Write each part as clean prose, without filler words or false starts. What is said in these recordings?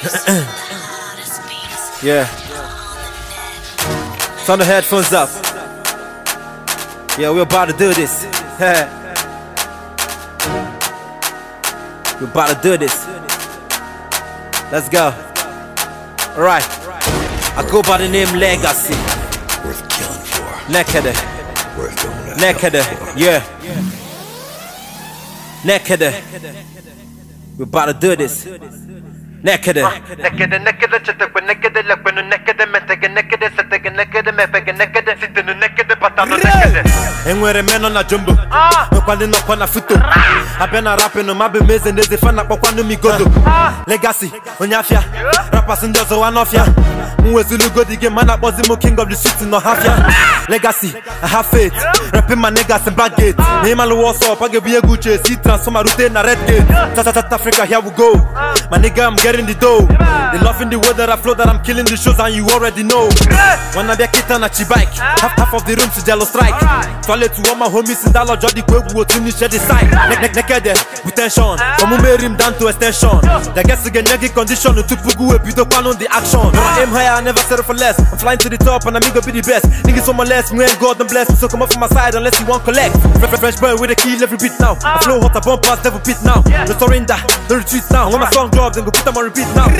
Yeah. Turn the headphones up. Yeah, we're about to do this. We're about to do this. Let's go. Alright. I go by the name Legacy. Worth killing for. Nekede. Worth going to Nekede. Yeah. Nekede. We're about to do this. Nekede. Nekede, nekede, chetekwe nekede, lekwenu nekede, metege nekede, setege nekede, mepege nekede, sitenu nekede, patano nekede. Enwere meno na jumbo. Nokwali nokwa na futo. Abena rapping mabe meze neze fana kwakwanu migodo. Legacy, onyafia. Rappers ndozo wanofia. Mwezulu go the game, man I was the king of the streets in no half ya. Legacy, I have faith. Rapping my niggas in back gate. Name all what's up, I give you a good chase. See transform my route in a red gate. South Africa, here we go. My nigga, I'm getting the dough. They loving the way that I flow, that I'm killing the shows, and you already know. When I be a kid on a bike, half of the room to jello strike. Toilet to all my homies in Dallas, Jody Quake, who to me shed the side. Nekede, with tension. From him down to extension. The guess again, negative condition, to Pugu, a bit of on the action. I aim higher, I never settle for less. I'm flying to the top, and I'm gonna be the best. Niggas on my less, me and God, I'm blessed. So come up from my side unless you want collect. Fresh boy with a key, every beat now. I flow hot, I bump past, never beat now. No surrender, no retreat now. When my song drops, then go put them on repeat now.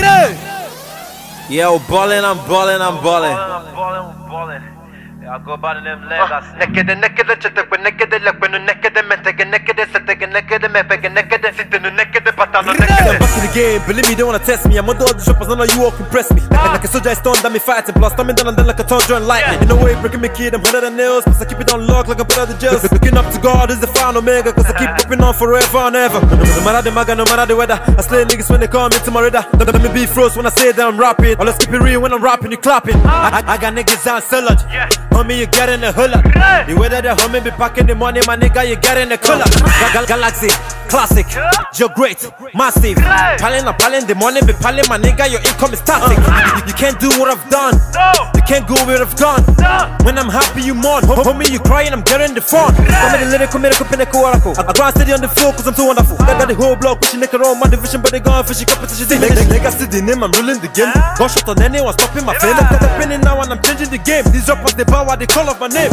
Yeah, I'm ballin', I'm ballin', I'm ballin'. I'm ballin'. I go by the name Legacy. Nekede, nekede, chetekwe nekede, lekwenu nekede, metege nekede, setege nekede, mepege nekede, sitenu nekede, patano nekede. Back in the game, believe me, they wanna test me. I'm under all the shoppers, none of you all can press me. Like a soldier, I stunned, that me fighting. Plus, coming down and then like a thunder and lightning. In a way, breaking me kid, I'm harder than nails. Plus, I keep it on lock like I'm better than jails. Looking up to God is the final omega, cause I keep popping on forever and ever. No matter the maga, no matter the weather, I slay niggas when they come into my radar. Don't let me be froze when I say that I'm rapping. Or let's keep it real when I'm rapping, you clapping. I got niggas on sellage. Homie, you getting a hulla. The way that the homie be packing the money, my nigga, you getting a color. Galaxy, classic, you're great, massive. Palin the money, be palin, my nigga, your income is static. You can't do what I've done. You can't go where I've gone. When I'm happy, you mourn. Homie, you crying, I'm getting the fun. I'm in the lyrical, medical, pinnacle, oracle. I grind steady on the floor, cause I'm too wonderful. I got the whole block, pushing nigga around my division, but they gone fishy competition. Niggas to the name, I'm ruling the game. Gunshot on anyone, stopping my fame. I'm tapping now and I'm changing the game. These rappers, they bow while they call off my name.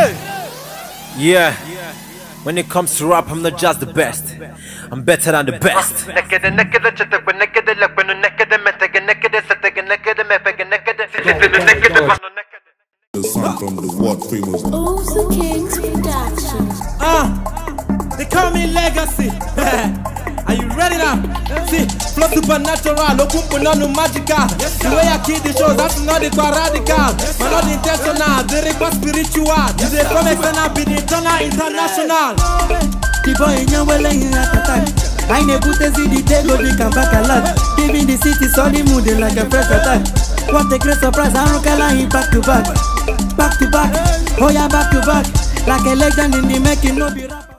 Yeah, when it comes to rap, I'm not just the best. I'm better than the best. Nekede, nekede, chetekwe nekede, lekwenu nekede, metege nekede, setege nekede, mepege nekede, sitenu nekede, patano nekede. The song from the What Famous. Also King's Production. They call me Legacy. Are you ready now? See, flow supernatural, no kumpo no magical. The way I kill the shows, that's not the radical. Man, not intentional, they require spiritual. They come external, be the international. The boy in your well in at the time. I never see the day go they come back alive. Living the city, solid mood like a fresh attack. What a great surprise, I'm rocking back to back. Back to back, oh yeah, back to back. Like a legend in the making, no be rap.